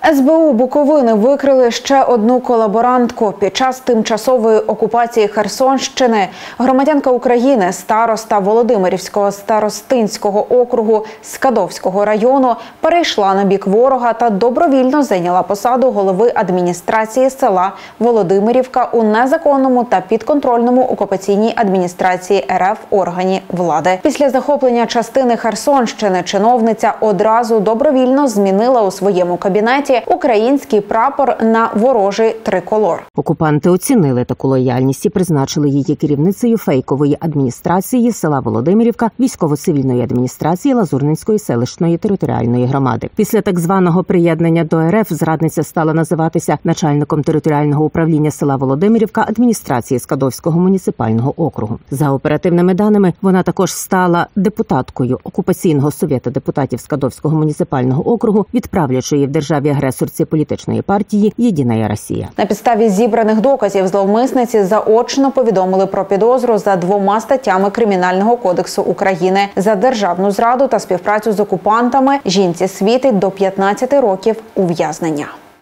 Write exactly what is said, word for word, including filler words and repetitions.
ес бе у Буковини викрили ще одну колаборантку. Під час тимчасової окупації Херсонщини громадянка України, староста Володимирівського старостинського округу Скадовського району, перейшла на бік ворога та добровільно зайняла посаду голови адміністрації села Володимирівка у незаконному та підконтрольному окупаційній адміністрації ер еф органі влади. Після захоплення частини Херсонщини чиновниця одразу добровільно змінила у своєму кабінеті український прапор на ворожий триколор. Окупанти оцінили таку лояльність і призначили її керівницею фейкової адміністрації села Володимирівка військово-цивільної адміністрації Лазурненської селищної територіальної громади. Після так званого приєднання до ер еф зрадниця стала називатися начальником територіального управління села Володимирівка адміністрації Скадовського муніципального округу. За оперативними даними, вона також стала депутаткою окупаційного совєту депутатів Скадовського муніципального округу, відправлячої в державі агресорці політичної партії «Єдина Росія». На підставі зібраних доказів зловмисниці заочно повідомили про підозру за двома статтями Кримінального кодексу України. За державну зраду та співпрацю з окупантами жінці світить до п'ятнадцяти років ув'язнення.